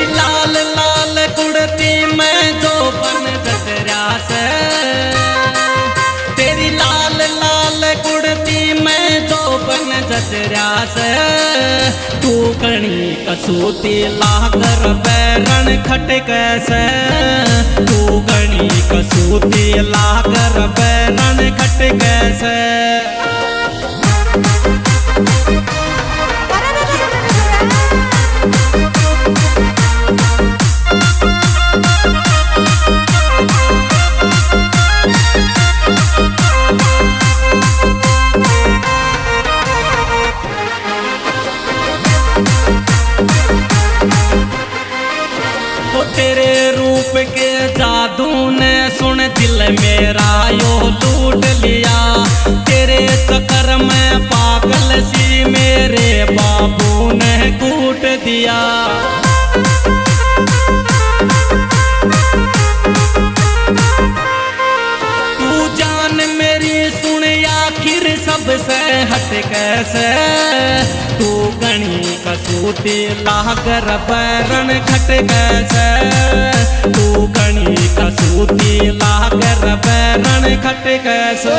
तेरी लाल लाल कुड़ती में जो बन जतरा से, तेरी लाल लाल कुड़ती में जो बन जतरा से, तू कणी कसूती लाकर बैरण खटक से, तू कणी कसूती लाकर बैरण खटक से। तेरे रूप के जादू ने सुन दिल मेरा यो लूट लिया, तेरे चक्कर में पागल सी मेरे बाबू ने कूट दिया। तू जान मेरी सुन आखिर सबसे हट कैसे, तू गणी कसूती लाकर बैरण खट कैसे, तू गणी कसूती लाकर बैरण खट कैसे।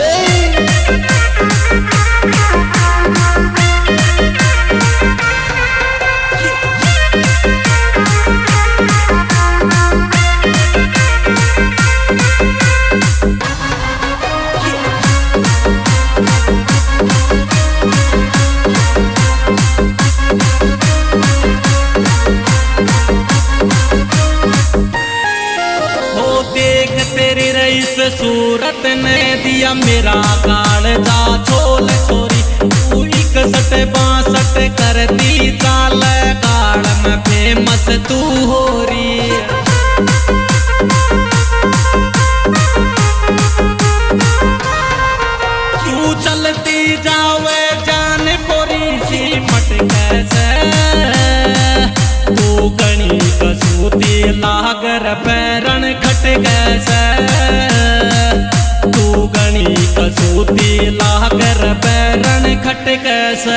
सूरत ने दिया मेरा काल जा छोल छोरी, तू 61-62 करती चाल काल में फेमस तू हो रही। तू चलती जावे जान पोरी सी मट कैसे, तू गणी कसूती लागर बैरण खट कैसे, तू गणी कसूती लाकर बैरण खट कैसे।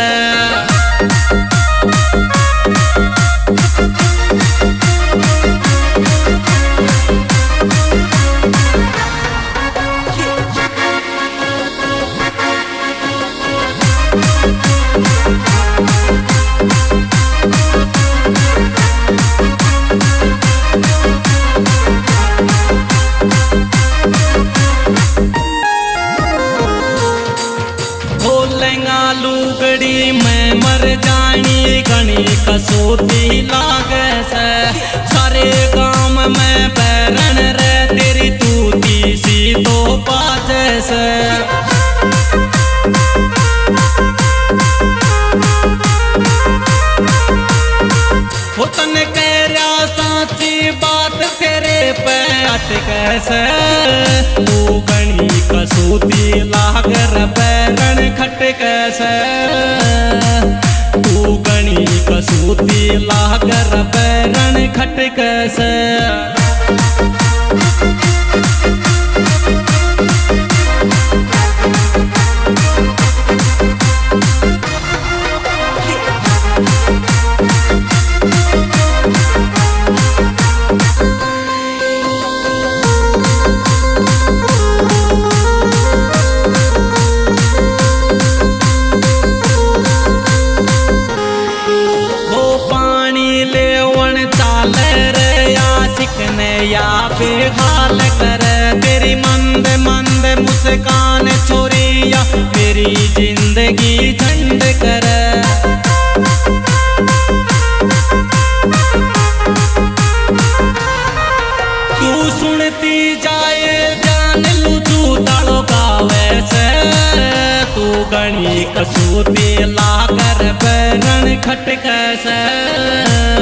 लुगड़ी में मर जानी गणी कसूती लागे से, सारे गांव में बैरण रे तेरी तूती सी तो बाजे से। हो तने कह रहा साची बात तेरे पे अटक से, तू गणी कसूती लाकर बैरण खट कैसे, तू गणी कसूती लाकर बैरण खट कैसे। या बेहाल कर तेरी मंद मंद मुस्कान छोरिया मेरी जिंदगी झंड कर। तू सुनती जाए जान लू तू तालो गावे से, तू गणी कसूती लाकर बैरण खट कैसे।